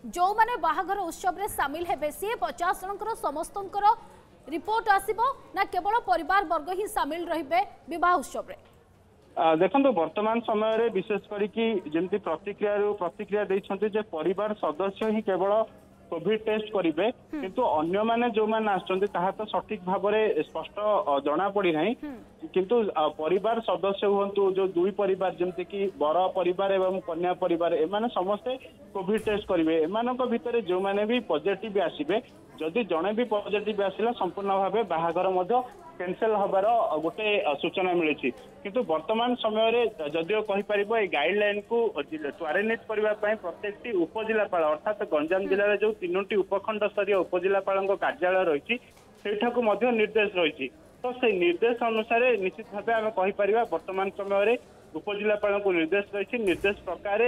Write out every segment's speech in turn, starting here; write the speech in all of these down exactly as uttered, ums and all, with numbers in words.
जो माने बाहाघर उत्सव रे शामिल हेबे सी पचास जनकर समस्तंकर रिपोर्ट आसीबो ना केवल परिवार वर्ग ही शामिल रहिबे विवाह उत्सव रे? देखो वर्तमान समय रे विशेष करी जमी प्रतिक्रिया प्रतिक्रिया देइछन्ते जे परिवार सदस्य ही केवल कोविड टेस्ट करेंगे किंतु अन्य माने जो माने आछन्ते ताहा तो सठिक भाव में स्पष्ट जना पड़ी नहीं किंतु परिवार सदस्य हुंतु जो दुई परिवार जमते कि बर परिवार एवं कन्या परिवार एमाने समस्ते कोविड टेस्ट करेंगे एमानक भितर जो माने भी पॉजिटिव आसीबे जदि जणे भी पॉजिटिव आसिला संपूर्ण भाव बाहागर मध्य कैंसल हबार गोटे सूचना मिली किंतु वर्तमान समय रे जदियो कहि परिबो ए गाइडलाइन को त्वरान्वित करबा पय प्रत्येकटी उपजिलापाल अर्थात गंजाम जिले में जो तीनोटी उपखंड स्तरीय उपजिलापाल कार्यालय रही सेठाकु मध्य निर्देश रही तो से निर्देश अनुसार निश्चित भाव आम कहि परिबा वर्तमान समय रे उपजिलापाल को निर्देश रही निर्देश प्रकार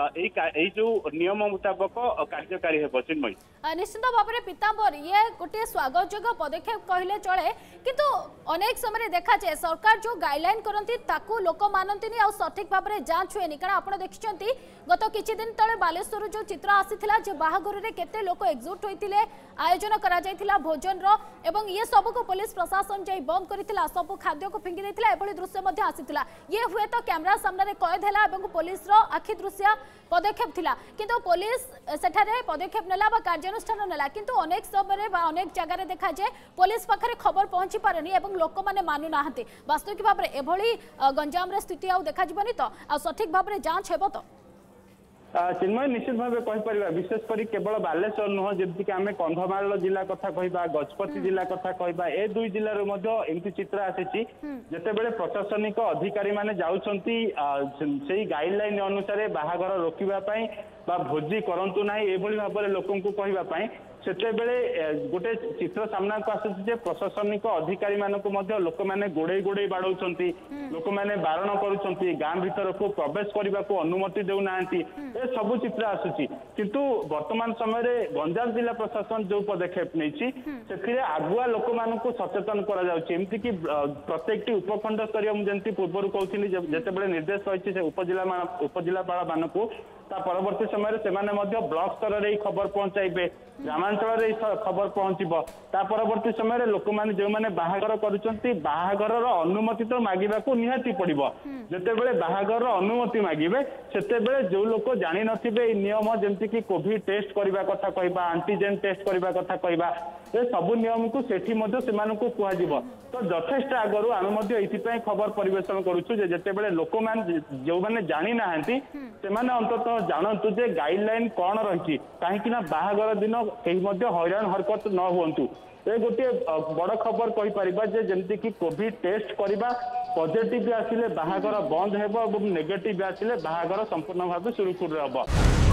जो नियम मुताबक कार्यकारी है चिन्मयी निश्चित भाव में पीतांबर ये गोटे स्वागतयोग्य पदक्षेप कहले चले किंतु अनेक समय देखा जाए सरकार जो गाइडलाइन करती ताकू लोक मानती आ सठिक भाव में जांच हुए कारण आप देखिं गत किछि दिन तले बालेश्वर जो चित्र आसीथिला जे बाहाघर रे केते लोक एकजुट होइतिले आयोजन करा जायथिला भोजन रो एवं ये सब को पुलिस प्रशासन जाई बंद करिथिला सब खाद्य को फिंगी देथिला एबोली दृश्य मध्ये आसीथिला ये हुए तो कैमरा सामने रे कैद हैला एवं पुलिस रो आखि दृश्य पदक्षेप थिला किंतु पुलिस सेठारे पदक्षेप नेला बा कार्यानुष्ठान नेला किंतु अनेक समय बा अनेक जगह रे देखा जाए पुलिस पाखरे खबर पहुंची पारेनी एवं लोक माने मानु नाहंती वास्तविक भाव रे एभली गंजाम रे स्थिति आ देखा जिवनी तो आ सठिक भाव रे जांच हेबो तो चिन्मय निश्चित भाव कहीपर विशेषकर केवल बालेश्वर नुह जमीक आम कंधमाल जिला कथा कह गजपति जिला कथा कह ए दुई जिले एमती चित्र आसी जितेबले प्रशासनिक अधिकारी माने जाउछंती से गाइडलाइन अनुसार बाहागर रोकवाई भोजी करंतु नाही एभली भाव लोक कहवाई सेतेबेले गोटे चित्र सामना को आसुचे प्रशासनिक अधिकारी मानक लोक मैंने गोड़े गोड़े बाड़ौंती लोक मैंने बारण करुँच गाँ भीतर को प्रवेश करने को अनुमति देना ए सबू चित्र आसुची किंतु वर्तमान समय गंजाम जिला प्रशासन जो पदक्षेप नहीं आगुआ लोक मान सचेतन करमती कि प्रत्येक उपखंड स्तरीय मुझे पूर्व कहती जितेबले निर्देश रही उपजिला उपजिलापाल मानक परवर्ती समय से ब्लॉक स्तर में खबर पहुंचाइबे ग्रामांचल खबर पहुंचब परवर्ती समय लोक मैंने जो मैंने बाहागर करुँच बाहागर अनुमति तो मांगा निहाती पड़ो जितेबले बाहागर अनुमति मांगे से जो लोक जानी नथिबे नियम जमती कि कोविड टेस्ट करने कथा कहबा एंटीजेन टेस्ट करने कथा कहबा ए सबु नियम को सेठी मध्य सेमानकु कुहाजिबो तो यथेष्ट आगरु आमे ये खबर परिवेशन करूछु जे जेतेबेले लोक मान जो माने जानी नाहंती सेमाने अंततः जानतु जे गाइडलाइन कौन रही कहीं बाहागर दिन कहीं हैरान हरकत न हुंतु ए गोटे बड़ खबर कही परिबा जे जेमती कि कोविड टेस्ट करबा पॉजिटिव आसिले बाहागर बंद हेबो और नेगेटिव आसिले बाहागर संपूर्ण भाव सुरक्षित रहबो।